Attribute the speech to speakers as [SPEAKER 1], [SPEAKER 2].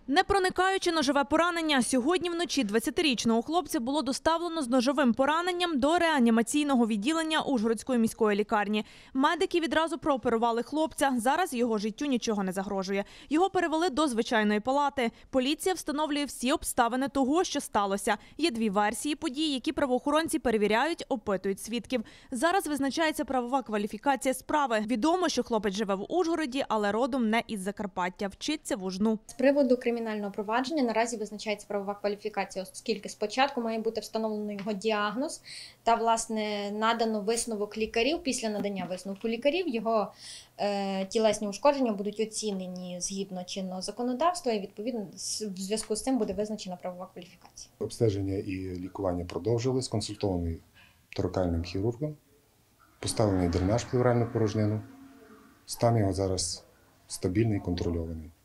[SPEAKER 1] Не проникаючи ножове поранення, сьогодні вночі 20-річного хлопця було доставлено з ножовим пораненням до реанімаційного відділення Ужгородської міської лікарні. Медики відразу прооперували хлопця. Зараз його життю нічого не загрожує. Його перевели до звичайної палати. Поліція встановлює всі обставини того, що сталося. Є дві версії подій, які правоохоронці перевіряють, опитують свідків. Зараз визначається правова кваліфікація справи. Відомо, що хлопець живе в Ужгороді, але родом не із Закарпаття. Вчиться в Ужну.
[SPEAKER 2] З приводу кримінального провадження наразі визначається правова кваліфікація, оскільки спочатку має бути встановлено його діагноз та, власне, надано висновок лікарів. Після надання висновку лікарів його тілесні ушкодження будуть оцінені згідно чинного законодавства і, відповідно, в зв'язку з цим буде визначена правова кваліфікація.
[SPEAKER 3] Обстеження і лікування продовжились, консультований торакальним хірургом, поставлений дренаж в плевральну порожнину. Стан його зараз стабільний, контрольований.